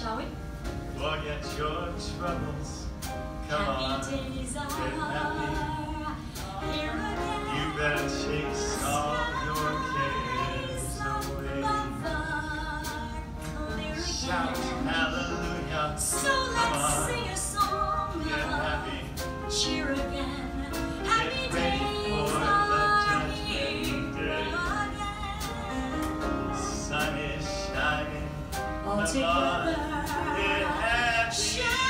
shall we? Forget your troubles. Come on, Happy days get are happy. here again. You better chase all your cares away. Shout hallelujah. So let's sing a song. Get happy. Cheer again. Happy Get ready days for the are judgment here day. again. Sun is shining. All Come on, together. get happy. Shout